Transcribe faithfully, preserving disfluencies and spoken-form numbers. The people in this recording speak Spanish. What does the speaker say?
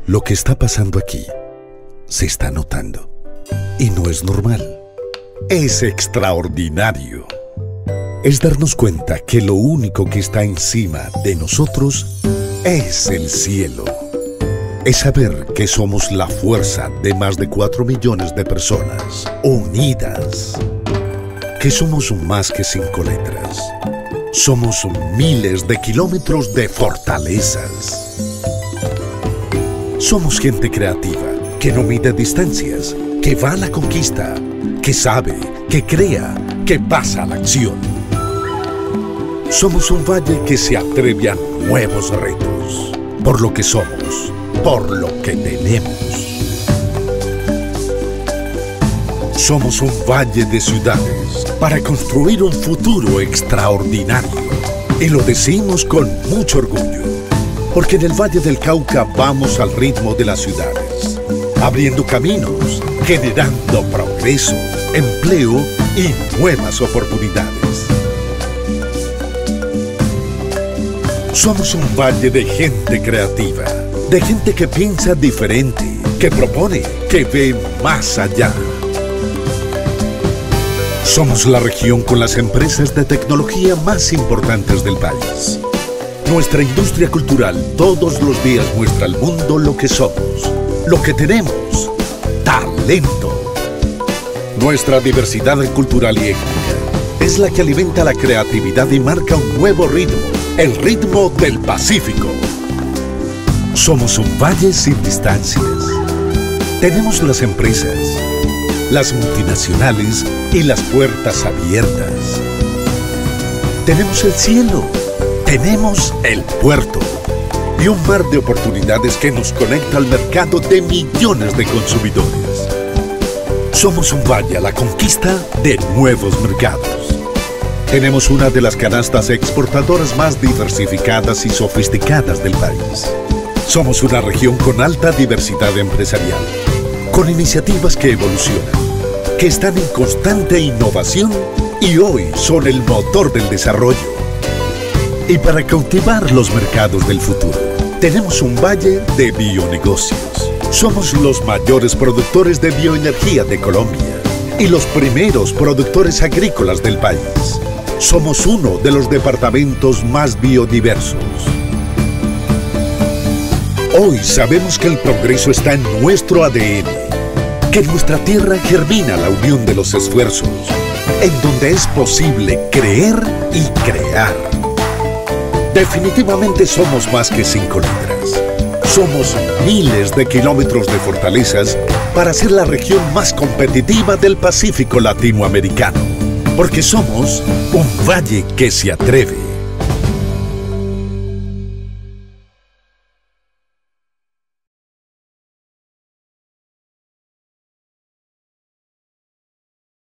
Lo que está pasando aquí se está notando y no es normal. Es extraordinario. Es darnos cuenta que lo único que está encima de nosotros es el cielo. Es saber que somos la fuerza de más de cuatro millones de personas unidas. Que somos más que cinco letras. Somos miles de kilómetros de fortalezas. Somos gente creativa, que no mide distancias, que va a la conquista, que sabe, que crea, que pasa a la acción. Somos un valle que se atreve a nuevos retos, por lo que somos, por lo que tenemos. Somos un valle de ciudades para construir un futuro extraordinario. Y lo decimos con mucho orgullo, porque en el Valle del Cauca vamos al ritmo de las ciudades, abriendo caminos, generando progreso, empleo y nuevas oportunidades. Somos un valle de gente creativa, de gente que piensa diferente, que propone, que ve más allá. Somos la región con las empresas de tecnología más importantes del país. Nuestra industria cultural todos los días muestra al mundo lo que somos, lo que tenemos, talento. Nuestra diversidad cultural y étnica es la que alimenta la creatividad y marca un nuevo ritmo, el ritmo del Pacífico. Somos un valle sin distancias. Tenemos las empresas, las multinacionales y las puertas abiertas. Tenemos el cielo, tenemos el puerto y un mar de oportunidades que nos conecta al mercado de millones de consumidores. Somos un valle a la conquista de nuevos mercados. Tenemos una de las canastas exportadoras más diversificadas y sofisticadas del país. Somos una región con alta diversidad empresarial, con iniciativas que evolucionan, que están en constante innovación y hoy son el motor del desarrollo. Y para cautivar los mercados del futuro, tenemos un valle de bionegocios. Somos los mayores productores de bioenergía de Colombia y los primeros productores agrícolas del país. Somos uno de los departamentos más biodiversos. Hoy sabemos que el progreso está en nuestro A D N, que en nuestra tierra germina la unión de los esfuerzos, en donde es posible creer y crear. Definitivamente somos más que cinco letras. Somos miles de kilómetros de fortalezas para ser la región más competitiva del Pacífico latinoamericano, porque somos un valle que se atreve.